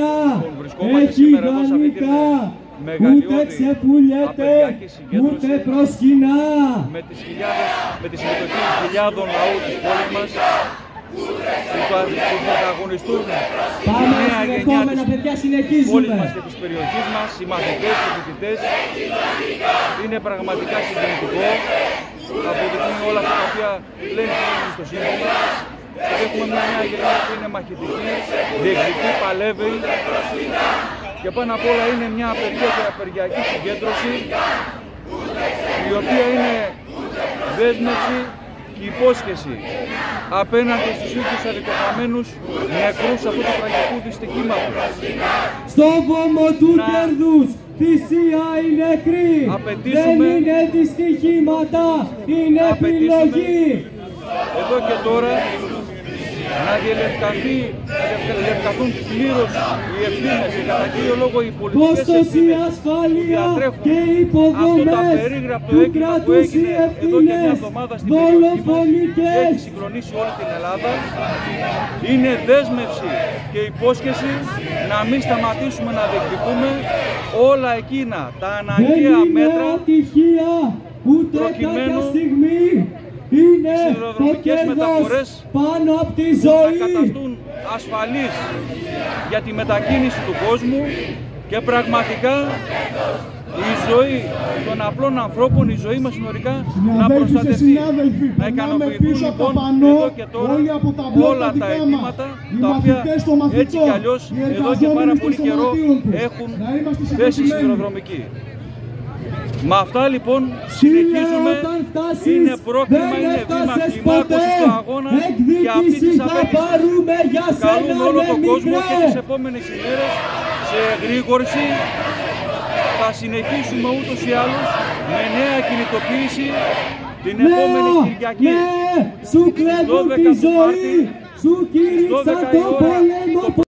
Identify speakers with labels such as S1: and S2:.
S1: Βρισκόμαστε σήμερα εδώ σε αυτή την μεγαλειώδη απεργιακή συγκέντρωση με τη συμμετοχή χιλιάδων λαού της πόλης μας που θα αγωνιστούν τη νέα γενιά της πόλης μας και της περιοχής μας, οι μαθητές και οι φοιτητές. Είναι πραγματικά συγκινητικό, αποδεικνύει όλα αυτά τα οποία λένε στο σύντομα. Έχουμε μια νέα γενιά που είναι μαχητική, διεκδικεί, παλεύει και πάνω απ' όλα είναι μια απεργιακή συγκέντρωση η οποία είναι δέσμευση και υπόσχεση απέναντι στους ίδιους αδικοχαμένους νεκρούς αυτού του τραγικού δυστυχήματος.
S2: Στο βωμό του κέρδους θυσία οι νεκροί, δεν είναι δυστυχήματα, είναι επιλογή.
S1: Εδώ και τώρα να διελευκαθούν πλήρως οι ευθύνες και κατά κύριο λόγο οι πολιτικές ευθύνες που διατρέχουν αυτό το απερίγραπτο έγκλημα που έγινε εδώ και μια εβδομάδα στην περιοχή μας και έχει συγκλονίσει όλη την Ελλάδα. Είναι δέσμευση και υπόσχεση να μην σταματήσουμε να διεκδικούμε όλα εκείνα τα αναγκαία μέτρα προκειμένου
S2: είναι
S1: το κέρδος
S2: πάνω από τη ζωή
S1: να καταστούν ασφαλείς για τη μετακίνηση του κόσμου και πραγματικά η ζωή των απλών ανθρώπων, η ζωή μας συνολικά να προστατευτεί. Να ικανοποιηθούν λοιπόν εδώ και τώρα όλα τα αιτήματα τα οποία έτσι κι αλλιώς εδώ και πάρα πολύ καιρό έχουν θέσει σιδηροδρομική. Με αυτά λοιπόν συνεχίζουμε, είναι πρόκλημα, είναι βήμα κλιμάκωσης στο αγώνα και αυτή της απέτησης. Καλούμε όλο τον κόσμο και τις επόμενες ημέρες σε εγρήγορση. Θα συνεχίσουμε ούτως ή άλλως με νέα κινητοποίηση την επόμενη Κυριακή στις 12 του Μάρτη, στις 12 η ώρα.